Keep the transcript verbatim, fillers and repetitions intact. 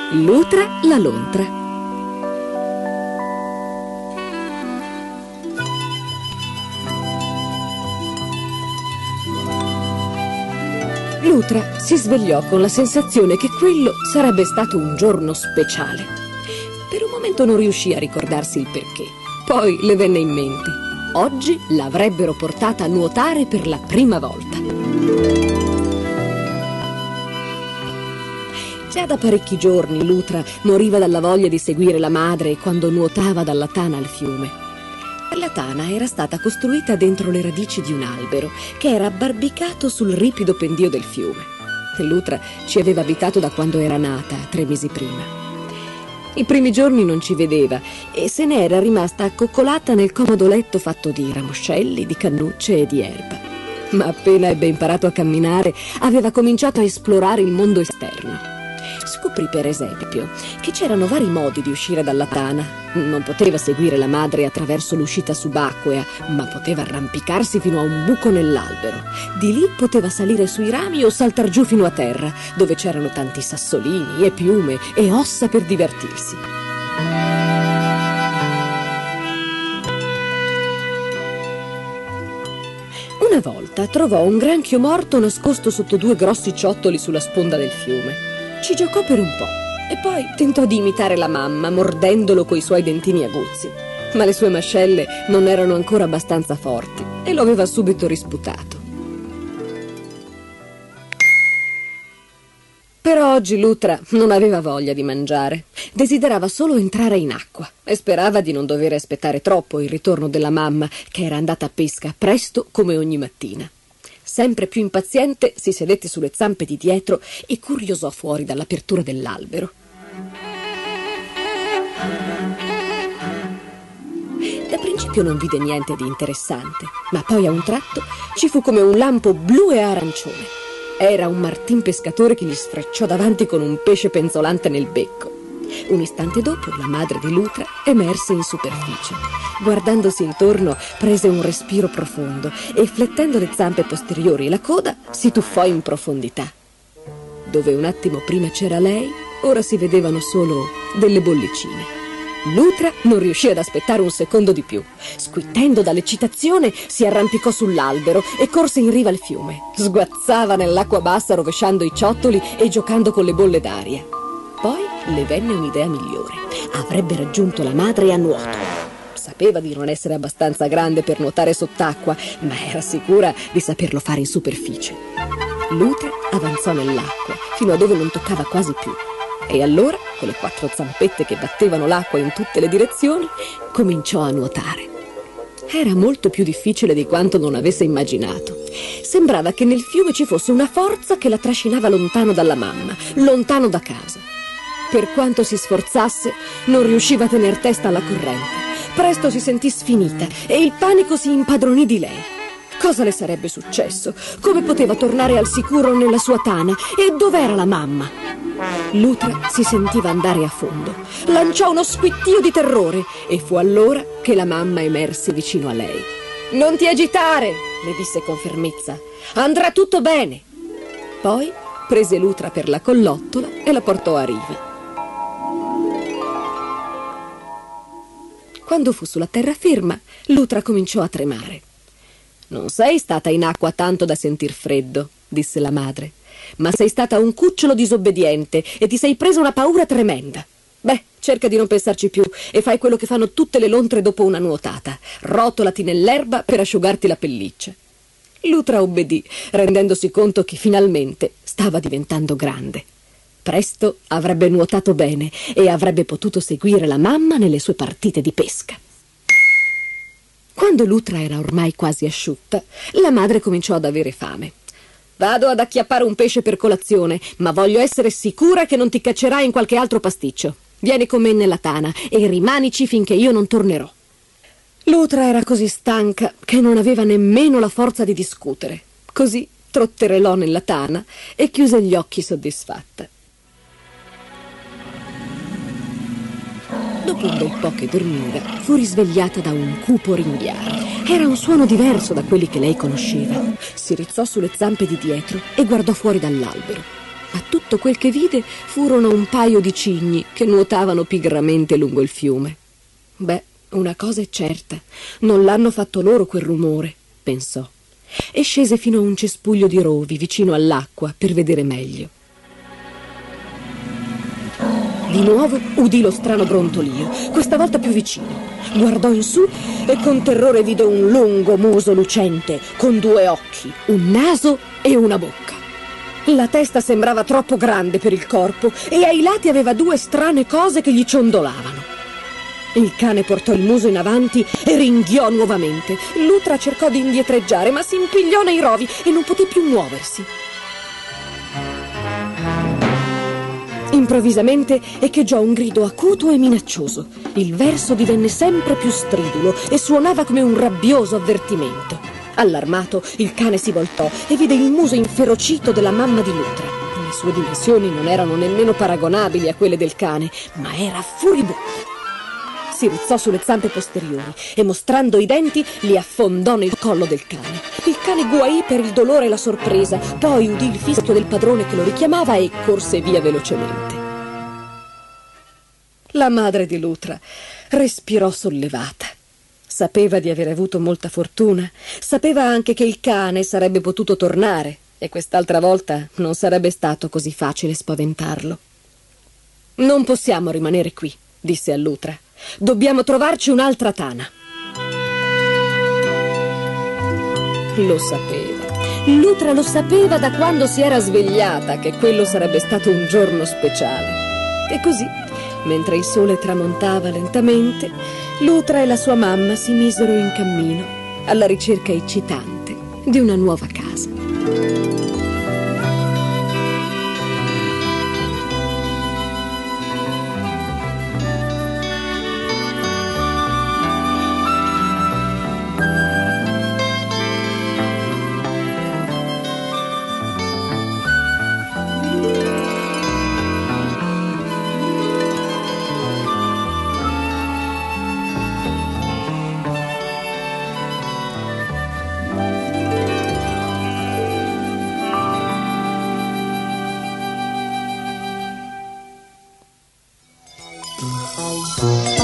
Lutra la lontra. Lutra si svegliò con la sensazione che quello sarebbe stato un giorno speciale. Per un momento non riuscì a ricordarsi il perché. Poi le venne in mente. Oggi l'avrebbero portata a nuotare per la prima volta. Già da parecchi giorni Lutra moriva dalla voglia di seguire la madre quando nuotava dalla tana al fiume. La tana era stata costruita dentro le radici di un albero che era abbarbicato sul ripido pendio del fiume. Lutra ci aveva abitato da quando era nata, tre mesi prima. I primi giorni non ci vedeva e se ne era rimasta accoccolata nel comodo letto fatto di ramoscelli, di cannucce e di erba. Ma appena ebbe imparato a camminare, aveva cominciato a esplorare il mondo esterno. Scoprì per esempio che c'erano vari modi di uscire dalla tana. Non poteva seguire la madre attraverso l'uscita subacquea, ma poteva arrampicarsi fino a un buco nell'albero. Di lì poteva salire sui rami o saltar giù fino a terra, dove c'erano tanti sassolini e piume e ossa per divertirsi. Una volta trovò un granchio morto nascosto sotto due grossi ciottoli sulla sponda del fiume. Ci giocò per un po' e poi tentò di imitare la mamma, mordendolo coi suoi dentini aguzzi. Ma le sue mascelle non erano ancora abbastanza forti e lo aveva subito risputato. Però oggi Lutra non aveva voglia di mangiare. Desiderava solo entrare in acqua e sperava di non dover aspettare troppo il ritorno della mamma, che era andata a pesca presto come ogni mattina. Sempre più impaziente si sedette sulle zampe di dietro e curiosò fuori dall'apertura dell'albero. Da principio non vide niente di interessante, ma poi a un tratto ci fu come un lampo blu e arancione. Era un martin pescatore che gli sfrecciò davanti con un pesce penzolante nel becco. Un istante dopo la madre di Lutra emerse in superficie. Guardandosi intorno prese un respiro profondo e flettendo le zampe posteriori e la coda si tuffò in profondità. Dove un attimo prima c'era lei, ora si vedevano solo delle bollicine. Lutra non riuscì ad aspettare un secondo di più. Squittendo dall'eccitazione si arrampicò sull'albero e corse in riva al fiume. Sguazzava nell'acqua bassa rovesciando i ciottoli e giocando con le bolle d'aria. Poi le venne un'idea migliore. Avrebbe raggiunto la madre a nuoto. Sapeva di non essere abbastanza grande per nuotare sott'acqua, ma era sicura di saperlo fare in superficie. Lutra avanzò nell'acqua fino a dove non toccava quasi più. E allora, con le quattro zampette che battevano l'acqua in tutte le direzioni, cominciò a nuotare. Era molto più difficile di quanto non avesse immaginato. Sembrava che nel fiume ci fosse una forza che la trascinava lontano dalla mamma, lontano da casa. Per quanto si sforzasse, non riusciva a tener testa alla corrente. Presto si sentì sfinita e il panico si impadronì di lei. Cosa le sarebbe successo? Come poteva tornare al sicuro nella sua tana? E dov'era la mamma? Lutra si sentiva andare a fondo. Lanciò uno squittio di terrore e fu allora che la mamma emerse vicino a lei. «Non ti agitare!» le disse con fermezza. «Andrà tutto bene!» Poi prese Lutra per la collottola e la portò a riva. Quando fu sulla terraferma, Lutra cominciò a tremare. «Non sei stata in acqua tanto da sentir freddo», disse la madre, «ma sei stata un cucciolo disobbediente e ti sei presa una paura tremenda. Beh, cerca di non pensarci più e fai quello che fanno tutte le lontre dopo una nuotata. Rotolati nell'erba per asciugarti la pelliccia». Lutra obbedì, rendendosi conto che finalmente stava diventando grande. Presto avrebbe nuotato bene e avrebbe potuto seguire la mamma nelle sue partite di pesca. Quando Lutra era ormai quasi asciutta, la madre cominciò ad avere fame. «Vado ad acchiappare un pesce per colazione, ma voglio essere sicura che non ti caccerai in qualche altro pasticcio. Vieni con me nella tana e rimanici finché io non tornerò». Lutra era così stanca che non aveva nemmeno la forza di discutere. Così trotterellò nella tana e chiuse gli occhi soddisfatta. Dopo un bel po' che dormiva, fu risvegliata da un cupo ringhiare. Era un suono diverso da quelli che lei conosceva. Si rizzò sulle zampe di dietro e guardò fuori dall'albero. ma tutto quel che vide furono un paio di cigni che nuotavano pigramente lungo il fiume. Beh, una cosa è certa, non l'hanno fatto loro quel rumore, pensò, e scese fino a un cespuglio di rovi vicino all'acqua per vedere meglio. Di nuovo udì lo strano brontolio, questa volta più vicino. Guardò in su e con terrore vide un lungo muso lucente, con due occhi, un naso e una bocca. La testa sembrava troppo grande per il corpo e ai lati aveva due strane cose che gli ciondolavano. Il cane portò il muso in avanti e ringhiò nuovamente. Lutra cercò di indietreggiare, ma si impigliò nei rovi e non poté più muoversi. Improvvisamente echeggiò un grido acuto e minaccioso. Il verso divenne sempre più stridulo e suonava come un rabbioso avvertimento. Allarmato, il cane si voltò e vide il muso inferocito della mamma di Lutra. Le sue dimensioni non erano nemmeno paragonabili a quelle del cane, ma era furibondo. Si rizzò sulle zampe posteriori e, mostrando i denti, li affondò nel collo del cane. Il cane guaì per il dolore e la sorpresa, poi udì il fischio del padrone che lo richiamava e corse via velocemente. La madre di Lutra respirò sollevata. Sapeva di aver avuto molta fortuna, sapeva anche che il cane sarebbe potuto tornare e quest'altra volta non sarebbe stato così facile spaventarlo. «Non possiamo rimanere qui», disse a Lutra. «Dobbiamo trovarci un'altra tana». Lo sapeva. Lutra lo sapeva da quando si era svegliata che quello sarebbe stato un giorno speciale. E così, mentre il sole tramontava lentamente, Lutra e la sua mamma si misero in cammino alla ricerca eccitante di una nuova casa. Thank you.